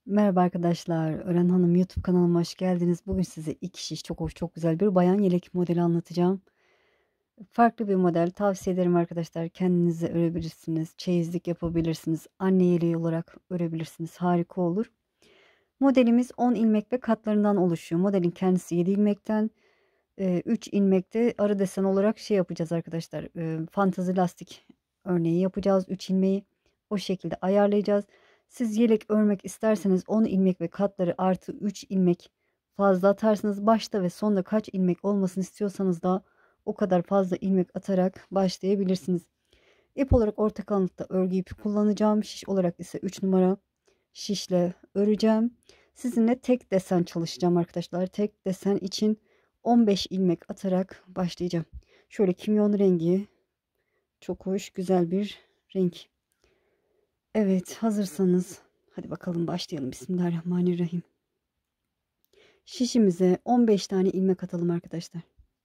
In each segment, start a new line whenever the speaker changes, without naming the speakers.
Merhaba arkadaşlar. Ören Hanım YouTube kanalıma hoş geldiniz. Bugün size iki şiş çok hoş, çok güzel bir bayan yelek modeli anlatacağım. Farklı bir model tavsiye ederim arkadaşlar. Kendinize örebilirsiniz. Çeyizlik yapabilirsiniz. Anne yeleği olarak örebilirsiniz. Harika olur. Modelimiz 10 ilmek ve katlarından oluşuyor. Modelin kendisi 7 ilmekten 3 ilmekte arı desen olarak şey yapacağız arkadaşlar. Fantazi lastik örneği yapacağız. 3 ilmeği o şekilde ayarlayacağız. Siz yelek örmek isterseniz 10 ilmek ve katları artı 3 ilmek fazla atarsınız. Başta ve sonda kaç ilmek olmasını istiyorsanız da o kadar fazla ilmek atarak başlayabilirsiniz. İp olarak orta kalınlıkta örgü ipi kullanacağım. Şiş olarak ise 3 numara şişle öreceğim. Sizinle tek desen çalışacağım arkadaşlar. Tek desen için 15 ilmek atarak başlayacağım. Şöyle kimyon rengi, çok hoş, güzel bir renk. Evet, hazırsanız hadi bakalım başlayalım. Bismillahirrahmanirrahim. Şişimize 15 tane ilmek atalım arkadaşlar.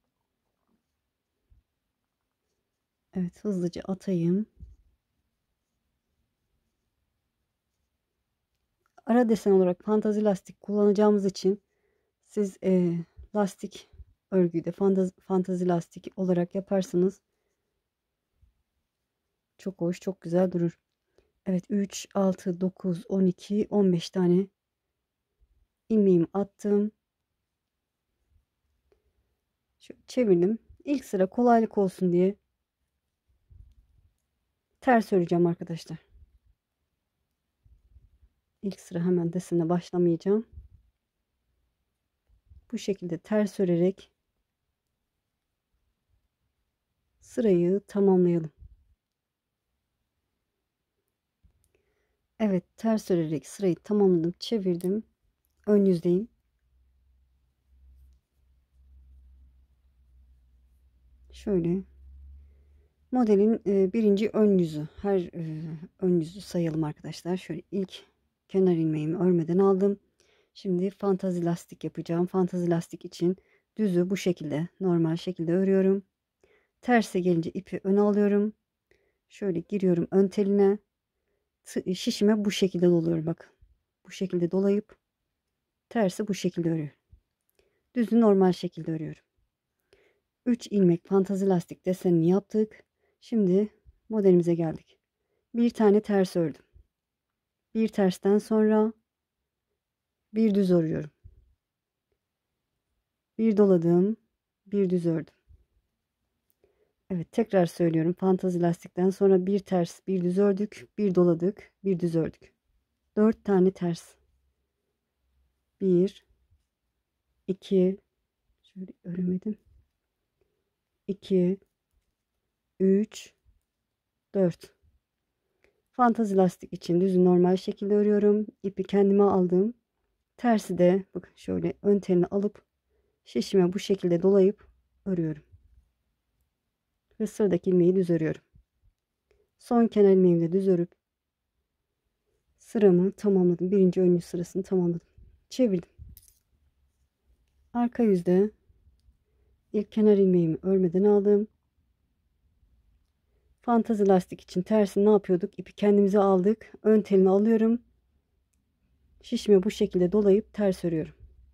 Evet, hızlıca atayım. Ara desen olarak fantazi lastik kullanacağımız için siz lastik örgüyü de fantazi lastik olarak yaparsanız çok hoş, çok güzel durur. Evet, 3, 6, 9, 12, 15 tane ilmeğimi attım. Şöyle çevirdim. İlk sıra kolaylık olsun diye ters öreceğim arkadaşlar. İlk sıra hemen desene başlamayacağım. Bu şekilde ters örerek sırayı tamamlayalım. Evet, ters örerek sırayı tamamladım. Çevirdim. Ön yüzdeyim. Şöyle modelin birinci ön yüzü. Her ön yüzü sayalım arkadaşlar. Şöyle ilk kenar ilmeğimi örmeden aldım. Şimdi fantazi lastik yapacağım. Fantazi lastik için düzü bu şekilde normal şekilde örüyorum. Terse gelince ipi öne alıyorum. Şöyle giriyorum ön teline. Şişime bu şekilde doluyorum. Bak. Bu şekilde dolayıp tersi bu şekilde örüyorum. Düzü normal şekilde örüyorum. 3 ilmek fantazi lastik desenini yaptık. Şimdi modelimize geldik. Bir tane ters ördüm. Bir tersten sonra bir düz örüyorum. Bir doladım, bir düz ördüm. Evet, tekrar söylüyorum. Fantazi lastikten sonra bir ters, bir düz ördük, bir doladık, bir düz ördük. 4 tane ters. 1, 2, şöyle öremedim. 2, 3, 4. Fantazi lastik için düzü normal şekilde örüyorum. İpi kendime aldım. Tersi de bakın şöyle ön telini alıp şişime bu şekilde dolayıp örüyorum. Ve sıradaki ilmeği düz örüyorum. Son kenar ilmeğimi de düz örüp sıramı tamamladım. Birinci ön yüz sırasını tamamladım. Çevirdim. Arka yüzde ilk kenar ilmeğimi örmeden aldım. Fantazi lastik için tersi ne yapıyorduk? İpi kendimize aldık. Ön telini alıyorum. Şişime bu şekilde dolayıp ters örüyorum.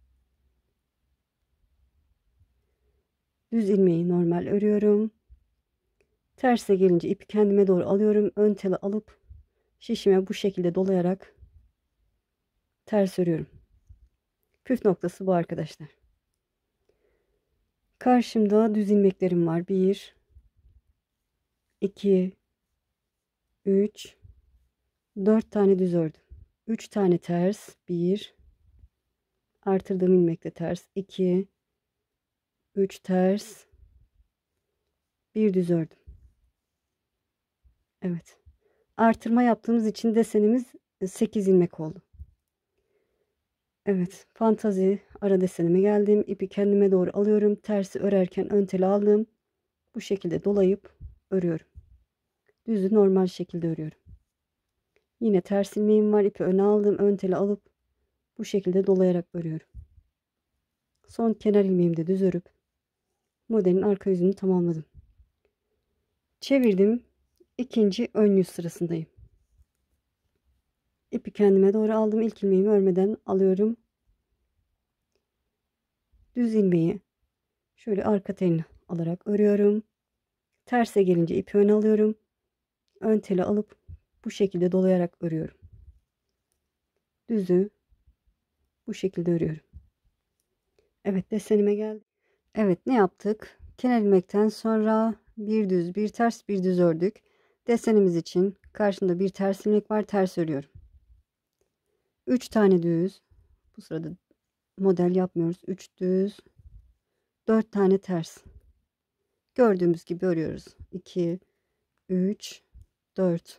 Düz ilmeği normal örüyorum. Terse gelince ipi kendime doğru alıyorum. Ön teli alıp şişime bu şekilde dolayarak ters örüyorum. Püf noktası bu arkadaşlar. Karşımda düz ilmeklerim var. 1, 2, 3, 4 tane düz ördüm. 3 tane ters. 1, artırdığım ilmekle ters. 2, 3 ters. Bir düz ördüm. Evet. Artırma yaptığımız için desenimiz 8 ilmek oldu. Evet. Fantazi ara desenime geldim. İpi kendime doğru alıyorum. Tersi örerken ön teli aldım. Bu şekilde dolayıp örüyorum. Düzü normal şekilde örüyorum. Yine ters ilmeğim var. İpi öne aldım. Ön teli alıp bu şekilde dolayarak örüyorum. Son kenar ilmeğimi de düz örüp modelin arka yüzünü tamamladım. Çevirdim. İkinci ön yüz sırasındayım. İpi kendime doğru aldım. İlk ilmeğimi örmeden alıyorum. Düz ilmeği şöyle arka telini alarak örüyorum. Terse gelince ipi öne alıyorum. Ön teli alıp bu şekilde dolayarak örüyorum. Düzü bu şekilde örüyorum. Evet, desenime geldi. Evet, ne yaptık? Kenar ilmekten sonra bir düz, bir ters, bir düz ördük. Desenimiz için karşımda bir ters ilmek var. Ters örüyorum. 3 tane düz. Bu sırada model yapmıyoruz. 3 düz, 4 tane ters. Gördüğümüz gibi örüyoruz. 2, 3, 4.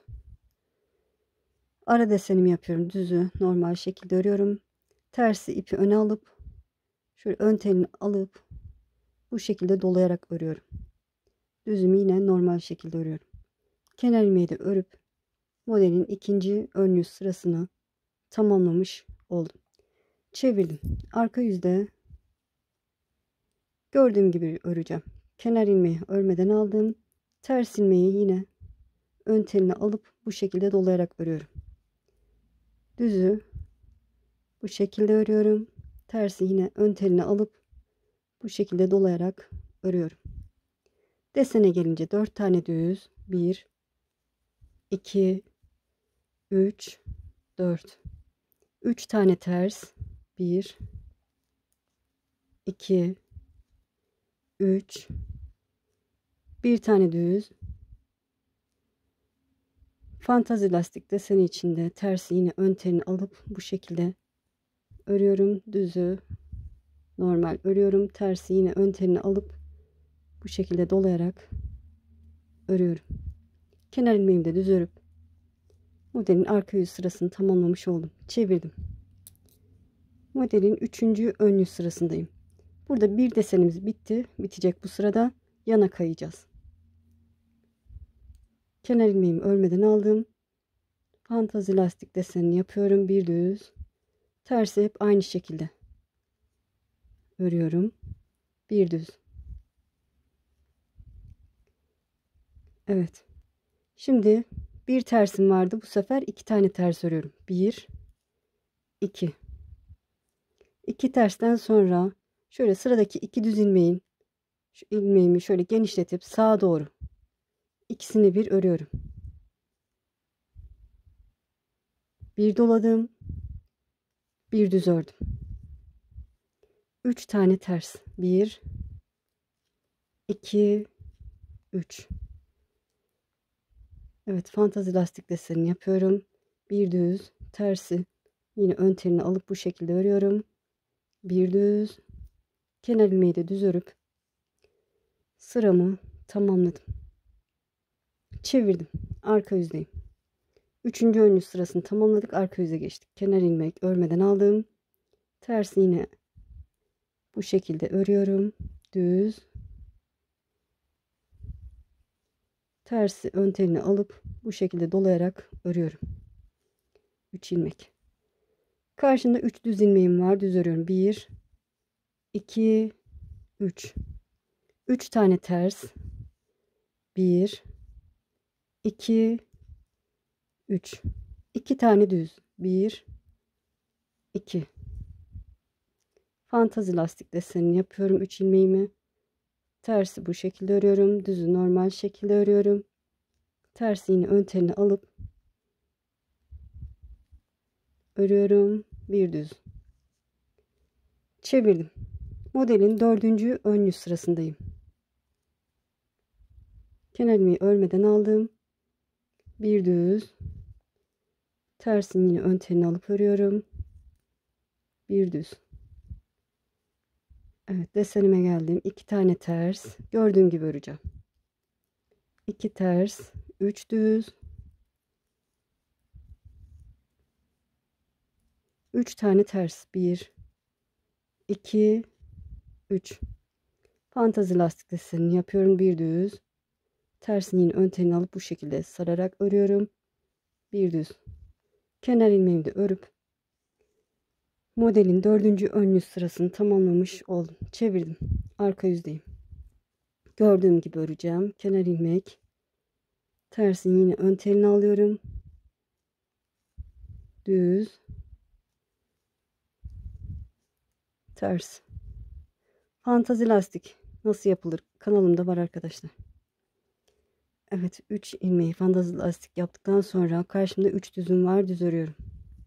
Ara desenimi yapıyorum. Düzü normal şekilde örüyorum. Tersi ipi öne alıp şöyle ön telini alıp bu şekilde dolayarak örüyorum. Düzümü yine normal şekilde örüyorum. Kenar ilmeği de örüp modelin ikinci ön yüz sırasını tamamlamış oldum. Çevirdim. Arka yüzde gördüğüm gibi öreceğim. Kenar ilmeği örmeden aldım. Ters ilmeği yine ön teline alıp bu şekilde dolayarak örüyorum. Düzü bu şekilde örüyorum. Tersi yine ön teline alıp bu şekilde dolayarak örüyorum. Desene gelince 4 tane düz. 1, 2, 3, 4. 3 tane ters. 1, 2, 3. Bir tane düz. Fantazi lastik deseni içinde tersi yine ön telini alıp bu şekilde örüyorum. Düzü normal örüyorum. Tersi yine ön telini alıp bu şekilde dolayarak örüyorum. Kenar ilmeğimi de düz örüp modelin arka yüz sırasını tamamlamış oldum. Çevirdim. Modelin 3. ön yüz sırasındayım. Burada bir desenimiz bitti. Bitecek bu sırada. Yana kayacağız. Kenar ilmeğimi örmeden aldım. Fantazi lastik desenini yapıyorum. Bir düz. Tersi hep aynı şekilde örüyorum. Bir düz. Evet. Şimdi bir tersim vardı. Bu sefer 2 tane ters örüyorum. 1, 2. 2 tersten sonra şöyle sıradaki 2 düz ilmeğin şu ilmeğimi şöyle genişletip sağa doğru ikisini bir örüyorum. Bir doladım. Bir düz ördüm. 3 tane ters. 1, 2, 3. Evet, fantazi lastik desenini yapıyorum. Bir düz, tersi yine ön telini alıp bu şekilde örüyorum. Bir düz, kenar ilmeği de düz örüp sıramı tamamladım. Çevirdim. Arka yüzdeyim. 3. ön yüz sırasını tamamladık. Arka yüze geçtik. Kenar ilmek örmeden aldım. Tersi yine bu şekilde örüyorum. Düz. Tersi ön telini alıp bu şekilde dolayarak örüyorum. 3 ilmek. Karşımda 3 düz ilmeğim var. Düz örüyorum. 1, 2, 3. 3 tane ters. 1, 2, 3. 2 tane düz. 1, 2. Fantazi lastik desenini yapıyorum. 3 ilmeğimi. Tersi bu şekilde örüyorum. Düzü normal şekilde örüyorum. Tersi yine ön telini alıp örüyorum. Bir düz. Çevirdim. Modelin 4. ön yüz sırasındayım. Kenar ilmeği örmeden aldım. Bir düz. Tersini yine ön telini alıp örüyorum. Bir düz. Evet, desenime geldim. 2 tane ters. Gördüğüm gibi öreceğim. 2 ters. 3 düz. 3 tane ters. 1, 2, 3. Fantazi lastik desenini yapıyorum. Bir düz. Tersini yine ön telini alıp bu şekilde sararak örüyorum. Bir düz. Kenar ilmeğimi de örüp modelin 4. ön yüz sırasını tamamlamış oldum. Çevirdim. Arka yüzdeyim. Gördüğüm gibi öreceğim. Kenar ilmek. Tersini yine ön telini alıyorum. düz, ters. Fantazi lastik nasıl yapılır? Kanalımda var arkadaşlar. Evet, 3 ilmeği fantazi lastik yaptıktan sonra karşımda 3 düzüm var, düz örüyorum.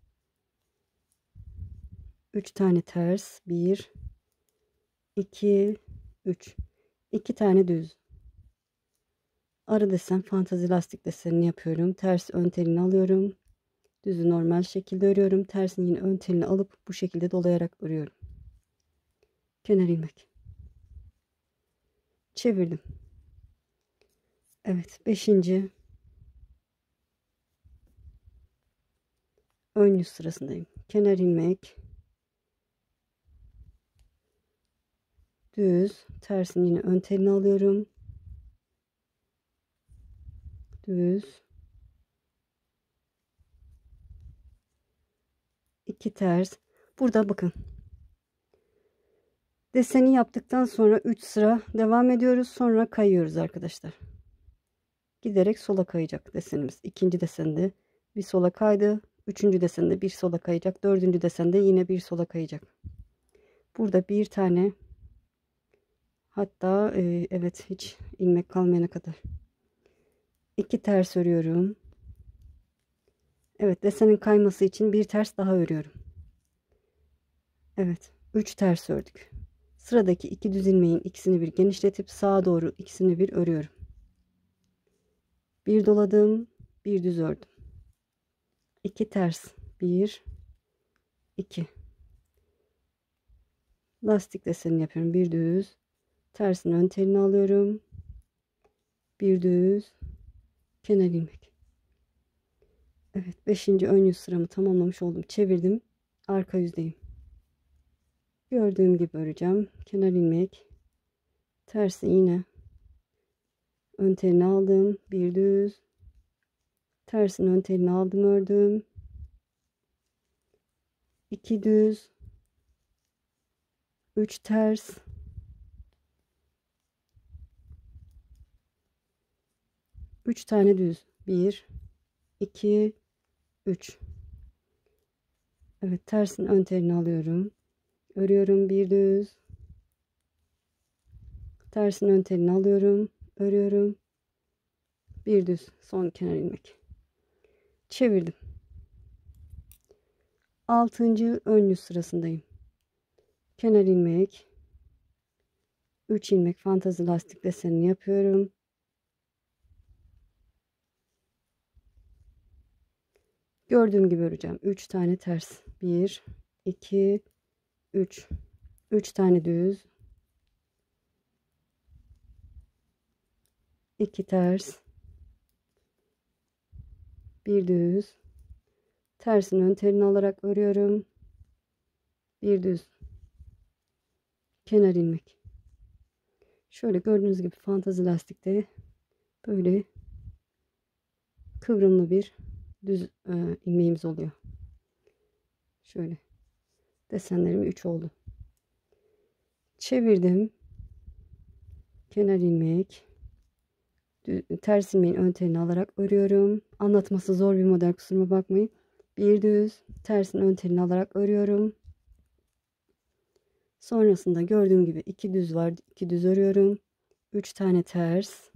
3 tane ters, 1 2 3, 2 tane düz. Ara desen fantazi lastik desenini yapıyorum. Ters ön telini alıyorum. Düzü normal şekilde örüyorum. Tersini yine ön telini alıp bu şekilde dolayarak örüyorum. Kenar ilmek. Çevirdim. Evet, 5. ön yüz sırasındayım. Kenar ilmek, düz, tersini yine ön telini alıyorum. Düz, 2 ters. Burada bakın. Deseni yaptıktan sonra 3 sıra devam ediyoruz. Sonra kayıyoruz arkadaşlar. Giderek sola kayacak desenimiz. İkinci desende bir sola kaydı. Üçüncü desende bir sola kayacak. Dördüncü desende yine bir sola kayacak. Burada bir tane, hatta evet, hiç ilmek kalmayana kadar 2 ters örüyorum. Evet, desenin kayması için bir ters daha örüyorum. Evet, 3 ters ördük. Sıradaki 2 düz ilmeğin ikisini bir genişletip sağa doğru ikisini bir örüyorum. Bir doladım, bir düz ördüm. 2 ters, 1 2. Lastik desenini yapıyorum. Bir düz, tersini ön telini alıyorum. Bir düz, kenar ilmek. Evet, 5. ön yüz sıramı tamamlamış oldum. Çevirdim. Arka yüzdeyim. Gördüğüm gibi öreceğim. Kenar ilmek, tersi iğne, ön telini aldım. Bir düz, tersini ön telini aldım, ördüm. 2 düz, 3 ters, 3 tane düz. 1 2 3. Evet, tersin ön telini alıyorum. Örüyorum, bir düz. Tersin ön telini alıyorum. Örüyorum. Bir düz. Son kenar ilmek. Çevirdim. 6. ön yüz sırasındayım. Kenar ilmek. 3 ilmek fantazi lastik desenini yapıyorum. Gördüğüm gibi öreceğim. 3 tane ters. 1 2 3. 3 tane düz. 2 ters. Bir düz. Tersini ön telini alarak örüyorum. Bir düz. Kenar ilmek. Şöyle gördüğünüz gibi fantazi lastikte böyle kıvrımlı bir düz ilmeğimiz oluyor. Şöyle desenlerim 3 oldu. Çevirdim. Kenar ilmek, ters ilmeğin ön telini alarak örüyorum. Anlatması zor bir model, kusuruma bakmayın. Bir düz, tersin ön telini alarak örüyorum. Sonrasında gördüğüm gibi 2 düz var. 2 düz örüyorum. 3 tane ters.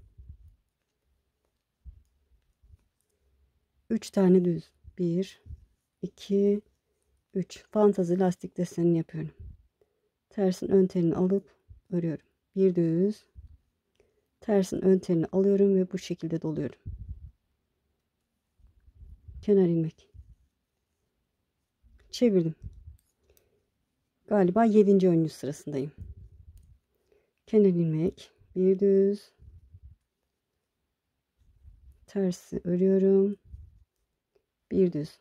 3 tane düz. 1 2 3. Fantazi lastik desenini yapıyorum. Tersin ön telini alıp örüyorum. Bir düz, tersin ön telini alıyorum ve bu şekilde doluyorum. Kenar ilmek. Çevirdim. Galiba 7. ön yüz sırasındayım. Kenar ilmek, bir düz, tersi örüyorum, bir düz.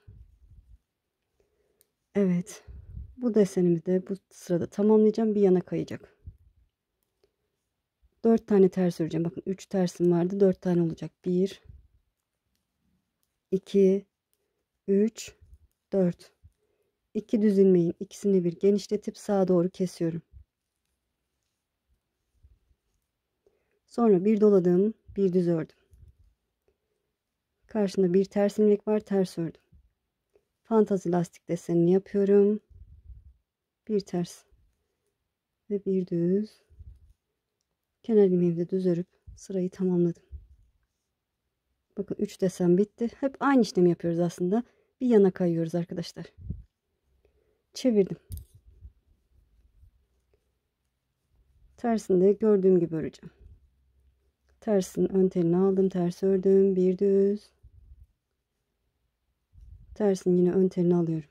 Evet, bu desenimi de bu sırada tamamlayacağım. Bir yana kayacak. 4 tane ters öreceğim. Bakın 3 tersim vardı, 4 tane olacak. 1 2 3 4. 2 düz ilmeğin ikisini bir genişletip sağa doğru kesiyorum. Sonra bir doladım, bir düz ördüm. Karşında bir ters ilmek var, ters ördüm. Fantazi lastik desenini yapıyorum. Bir ters ve bir düz. Kenar ilmeğimi de düz örüp sırayı tamamladım. Bakın 3 desen bitti. Hep aynı işlemi yapıyoruz aslında. Bir yana kayıyoruz arkadaşlar. Çevirdim. Tersini de gördüğüm gibi öreceğim. Tersinin ön telini aldım. Ters ördüm. Bir düz. Tersini yine ön telini alıyorum.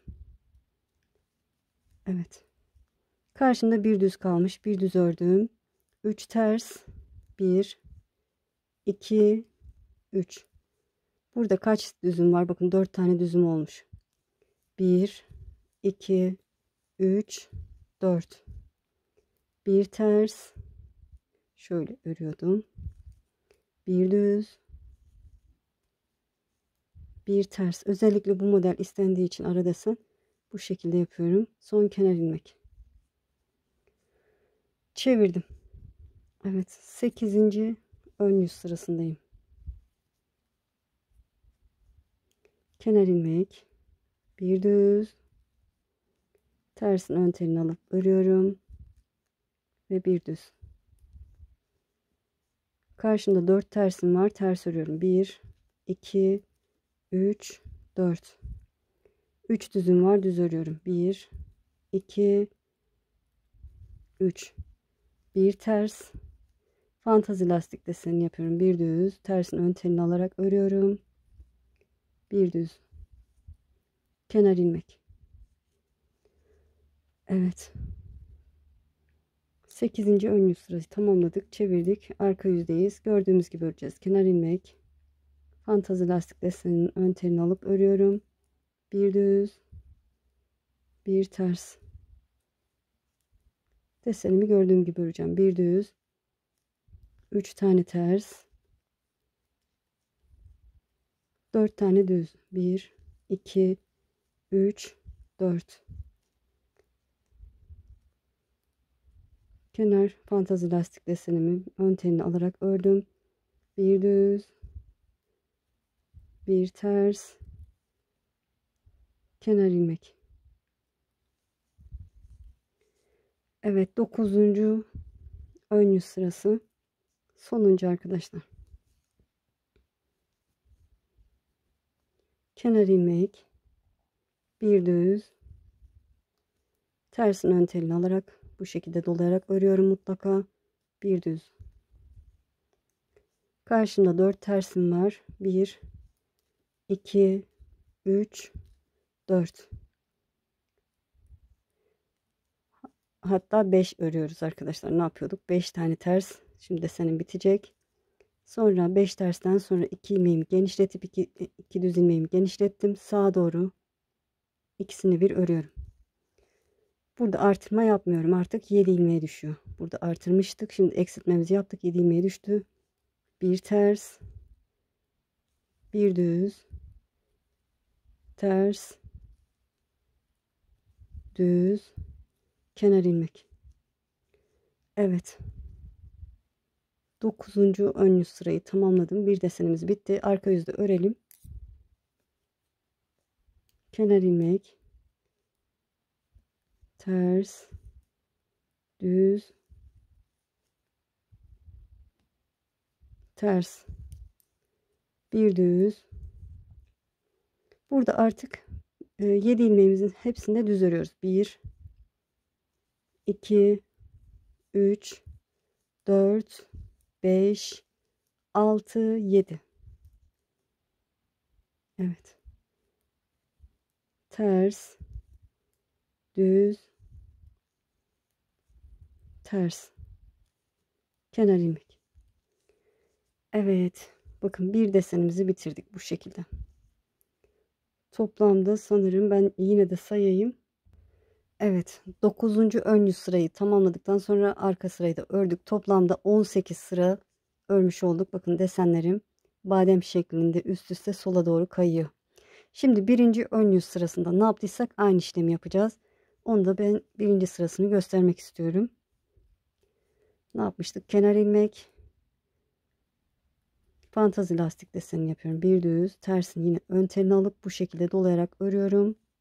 Evet. Karşımda bir düz kalmış. Bir düz ördüm. 3 ters. 1 2 3. Burada kaç düzüm var? Bakın 4 tane düzüm olmuş. 1 2 3 4. Bir ters. Şöyle örüyordum. Bir düz. Bir ters. Özellikle bu model istendiği için ara desen bu şekilde yapıyorum. Son kenar ilmek. Çevirdim. Evet, 8. ön yüz sırasındayım. Kenar ilmek, bir düz, tersin ön telini alıp örüyorum ve bir düz. Karşımda 4 tersim var, ters örüyorum. 1 2 3 4. 3 düzüm var, düz örüyorum. 1 2 3. Bir ters. Fantazi lastik desenini yapıyorum. Bir düz, tersin ön telini alarak örüyorum. Bir düz. Kenar ilmek. Evet. 8. ön yüz sırası tamamladık. Çevirdik. Arka yüzdeyiz. Gördüğümüz gibi öreceğiz. Kenar ilmek. Fantazi lastik deseninin ön telini alıp örüyorum. Bir düz. Bir ters. Desenimi gördüğüm gibi öreceğim. Bir düz. 3 tane ters. 4 tane düz. 1 2 3 4. Kenar fantazi lastik desenimi ön telini alarak ördüm. Bir düz. Bir ters. Kenar ilmek. Evet, 9. ön yüz sırası sonuncu arkadaşlar. Kenar ilmek, bir düz, tersin ön telini alarak bu şekilde dolayarak örüyorum mutlaka. Bir düz. Karşımda 4 tersim var. 1 2 3 4. Hatta 5 örüyoruz arkadaşlar. Ne yapıyorduk? 5 tane ters. Şimdi desenim bitecek. Sonra 5 tersten sonra 2 ilmeğimi genişletip 2 düz ilmeğimi genişlettim. Sağa doğru ikisini bir örüyorum. Burada artırma yapmıyorum. Artık 7 ilmeğe düşüyor. Burada artırmıştık. Şimdi eksiltmemizi yaptık. 7 ilmeğe düştü. Bir ters. Bir düz. Ters. Düz. Kenar ilmek. Evet. 9. ön yüz sırayı tamamladım. Bir desenimiz bitti. Arka yüzde örelim. Kenar ilmek. Ters. Düz. Ters. Bir düz. Burada artık 7 ilmeğimizin hepsinde düz örüyoruz. 1 2 3 4 5 6 7. Evet. Ters. Düz. Ters. Kenar ilmek. Evet. Bakın bir desenimizi bitirdik bu şekilde. Toplamda sanırım ben yine de sayayım. Evet, 9. ön yüz sırayı tamamladıktan sonra arka sırayı da ördük. Toplamda 18 sıra örmüş olduk. Bakın desenlerim badem şeklinde üst üste sola doğru kayıyor. Şimdi 1. ön yüz sırasında ne yaptıysak aynı işlemi yapacağız. Onu da ben 1. sırasını göstermek istiyorum. Ne yapmıştık? Kenar ilmek, fantazi lastik deseni yapıyorum. Bir düz, tersini yine ön telini alıp bu şekilde dolayarak örüyorum.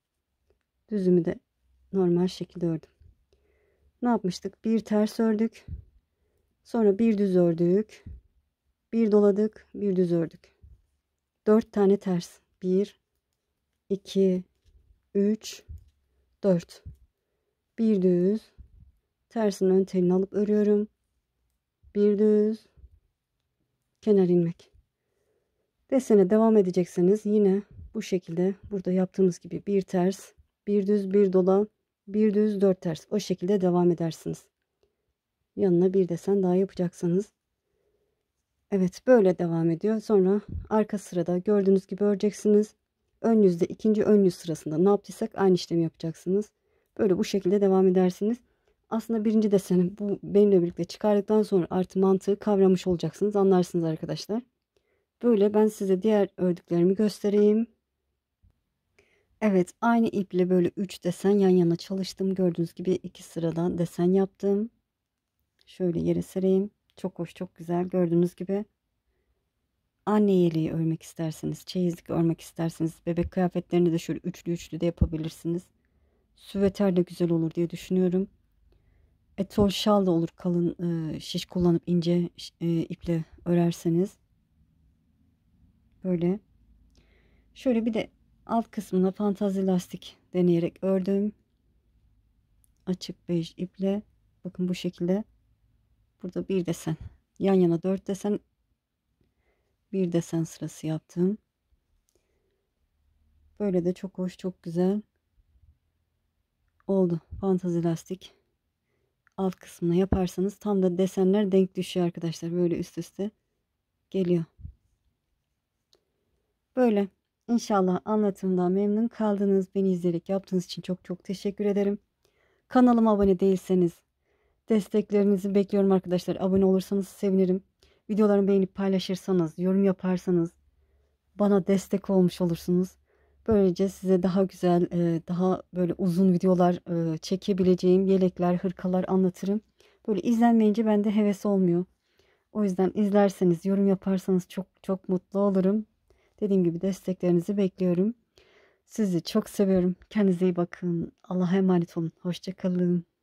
Düzümü de normal şekilde ördüm. Ne yapmıştık? Bir ters ördük. Sonra bir düz ördük. Bir doladık. Bir düz ördük. 4 tane ters. 1, 2, 3, 4. Bir düz. Tersin ön telini alıp örüyorum. Bir düz. Kenar ilmek. Desene devam edecekseniz yine bu şekilde burada yaptığımız gibi bir ters, bir düz, bir dola, bir düz, 4 ters. O şekilde devam edersiniz. Yanına bir desen daha yapacaksanız. Evet, böyle devam ediyor. Sonra arka sırada gördüğünüz gibi öreceksiniz. Ön yüzde ikinci ön yüz sırasında ne yaptıysak aynı işlemi yapacaksınız. Böyle bu şekilde devam edersiniz. Aslında birinci deseni bu benimle birlikte çıkardıktan sonra artı mantığı kavramış olacaksınız. Anlarsınız arkadaşlar. Böyle ben size diğer ördüklerimi göstereyim. Evet, aynı iple böyle 3 desen yan yana çalıştım. Gördüğünüz gibi 2 sıradan desen yaptım. Şöyle yere sereyim. Çok hoş, çok güzel. Gördüğünüz gibi anne yeleği örmek isterseniz, çeyizlik örmek isterseniz, bebek kıyafetlerini de şöyle üçlü üçlü de yapabilirsiniz. Süveter de güzel olur diye düşünüyorum. Etol şal da olur, kalın şiş kullanıp ince iple örerseniz. Böyle. Şöyle bir de alt kısmına fantazi lastik deneyerek ördüm. Açık bej iple. Bakın bu şekilde. Burada bir desen. Yan yana 4 desen. Bir desen sırası yaptım. Böyle de çok hoş, çok güzel oldu. Fantazi lastik. Alt kısmına yaparsanız tam da desenler denk düşüyor arkadaşlar. Böyle üst üste geliyor. Böyle. İnşallah anlatımdan memnun kaldınız. Beni izleyerek yaptığınız için çok çok teşekkür ederim. Kanalıma abone değilseniz desteklerinizi bekliyorum arkadaşlar. Abone olursanız sevinirim. Videolarımı beğenip paylaşırsanız, yorum yaparsanız bana destek olmuş olursunuz. Böylece size daha güzel, daha böyle uzun videolar çekebileceğim yelekler, hırkalar anlatırım. Böyle izlenmeyince bende heves olmuyor. O yüzden izlerseniz, yorum yaparsanız çok çok mutlu olurum. Dediğim gibi desteklerinizi bekliyorum. Sizi çok seviyorum. Kendinize iyi bakın. Allah'a emanet olun. Hoşça kalın.